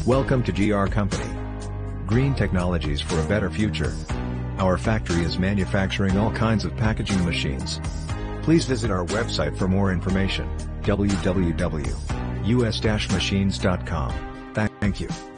Welcome to GR Company. Green technologies for a better future. Our factory is manufacturing all kinds of packaging machines. Please visit our website for more information, www.us-machines.com. Thank you.